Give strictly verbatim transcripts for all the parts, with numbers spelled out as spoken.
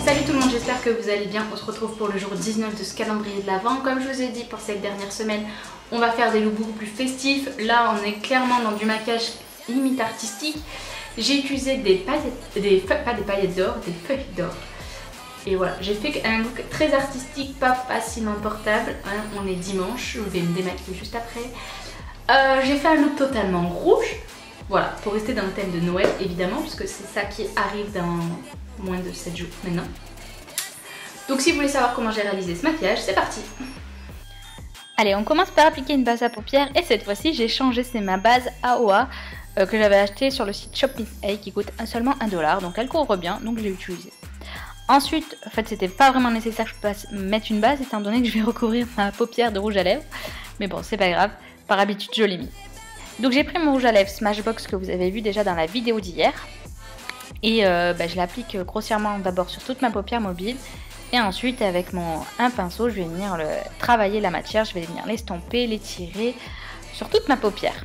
Salut tout le monde, j'espère que vous allez bien. On se retrouve pour le jour dix-neuf de ce calendrier de l'Avent. Comme je vous ai dit, pour cette dernière semaine, on va faire des looks beaucoup plus festifs. Là, on est clairement dans du maquillage limite artistique. J'ai utilisé des paillettes, des, pas des paillettes d'or, des feuilles d'or. Et voilà, j'ai fait un look très artistique, pas facilement portable. Hein, on est dimanche, je vais me démaquiller juste après. Euh, j'ai fait un look totalement rouge. Voilà, pour rester dans le thème de Noël, évidemment, puisque c'est ça qui arrive dans moins de sept jours maintenant. Donc si vous voulez savoir comment j'ai réalisé ce maquillage, c'est parti. Allez, on commence par appliquer une base à paupières et cette fois-ci j'ai changé, c'est ma base A O A euh, que j'avais acheté sur le site Shop Miss A qui coûte seulement un dollar, donc elle couvre bien, donc je l'ai utilisée. Ensuite, en fait c'était pas vraiment nécessaire que je passe mettre une base étant donné que je vais recouvrir ma paupière de rouge à lèvres, mais bon c'est pas grave, par habitude je l'ai mis. Donc j'ai pris mon rouge à lèvres Smashbox que vous avez vu déjà dans la vidéo d'hier. Et euh, bah, je l'applique grossièrement d'abord sur toute ma paupière mobile. Et ensuite avec mon un pinceau je vais venir le, travailler la matière, je vais venir l'estomper, l'étirer sur toute ma paupière.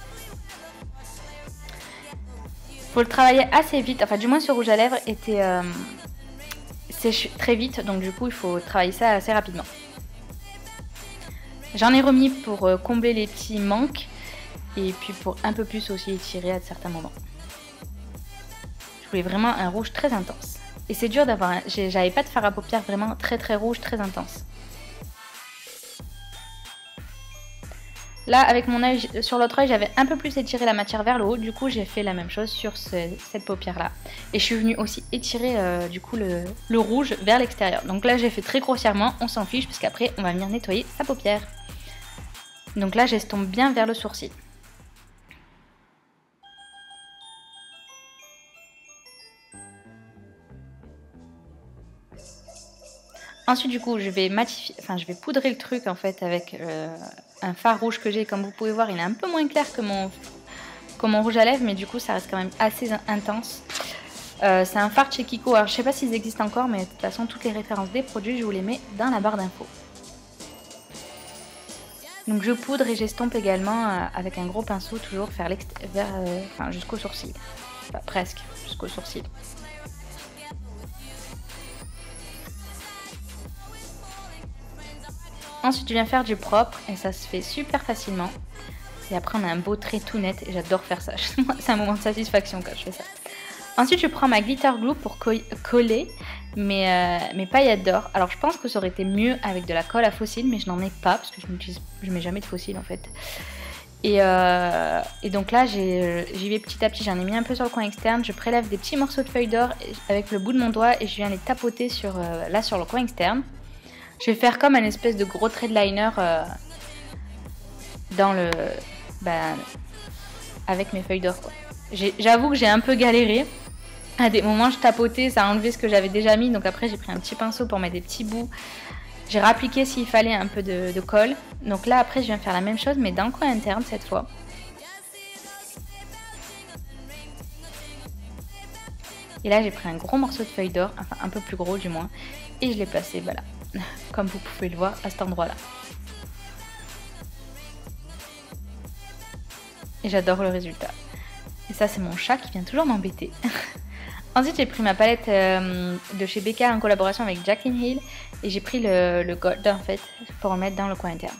Faut le travailler assez vite, enfin du moins ce rouge à lèvres était euh, sèche très vite, donc du coup il faut travailler ça assez rapidement. J'en ai remis pour euh, combler les petits manques. Et puis pour un peu plus aussi étirer à certains moments. Je voulais vraiment un rouge très intense. Et c'est dur d'avoir un... J'avais pas de fard à paupières vraiment très très rouge, très intense. Là avec mon œil, sur l'autre œil, j'avais un peu plus étiré la matière vers le haut. Du coup j'ai fait la même chose sur ce, cette paupière là. Et je suis venue aussi étirer euh, du coup le, le rouge vers l'extérieur. Donc là j'ai fait très grossièrement, on s'en fiche parce qu'après on va venir nettoyer sa paupière. Donc là j'estompe bien vers le sourcil. Ensuite du coup je vais matifier, enfin je vais poudrer le truc en fait avec euh, un fard rouge que j'ai, comme vous pouvez voir il est un peu moins clair que mon, que mon rouge à lèvres, mais du coup ça reste quand même assez intense. Euh, c'est un fard chez Kiko, alors je sais pas s'ils existent encore, mais de toute façon toutes les références des produits je vous les mets dans la barre d'infos. Donc je poudre et j'estompe également euh, avec un gros pinceau, toujours vers vers, euh, enfin, jusqu'au sourcil, enfin, presque jusqu'au sourcil. Ensuite je viens faire du propre et ça se fait super facilement. Et après on a un beau trait tout net et j'adore faire ça. C'est un moment de satisfaction quand je fais ça. Ensuite je prends ma glitter glue pour co coller mes, euh, mes paillettes d'or. Alors je pense que ça aurait été mieux avec de la colle à fossiles, mais je n'en ai pas parce que je ne mets jamais de fossiles en fait. Et, euh, et donc là j'y vais petit à petit, j'en ai mis un peu sur le coin externe. Je prélève des petits morceaux de feuilles d'or avec le bout de mon doigt et je viens les tapoter sur, euh, là sur le coin externe. Je vais faire comme un espèce de gros trait de liner euh, dans le, ben, avec mes feuilles d'or. J'avoue que j'ai un peu galéré. À des moments je tapotais, ça a enlevé ce que j'avais déjà mis. Donc après j'ai pris un petit pinceau pour mettre des petits bouts. J'ai rappliqué s'il fallait un peu de, de colle. Donc là après je viens faire la même chose mais dans le coin interne cette fois. Et là j'ai pris un gros morceau de feuille d'or, enfin un peu plus gros du moins. Et je l'ai placé, voilà, comme vous pouvez le voir à cet endroit-là. Et j'adore le résultat. Et ça c'est mon chat qui vient toujours m'embêter. Ensuite j'ai pris ma palette euh, de chez B K en collaboration avec Jaclyn Hill. Et j'ai pris le, le gold en fait pour le mettre dans le coin interne.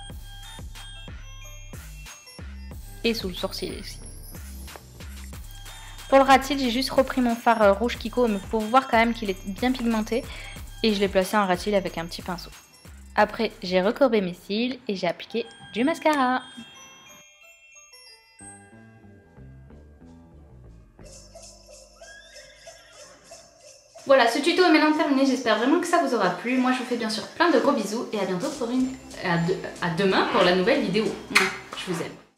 Et sous le sourcil aussi. Pour le ras de cils, j'ai juste repris mon fard rouge Kiko, mais pour voir quand même qu'il est bien pigmenté. Et je l'ai placé en ras de cils avec un petit pinceau. Après, j'ai recourbé mes cils et j'ai appliqué du mascara. Voilà, ce tuto est maintenant terminé, j'espère vraiment que ça vous aura plu. Moi je vous fais bien sûr plein de gros bisous et à bientôt pour une... à, de... à demain pour la nouvelle vidéo. Je vous aime.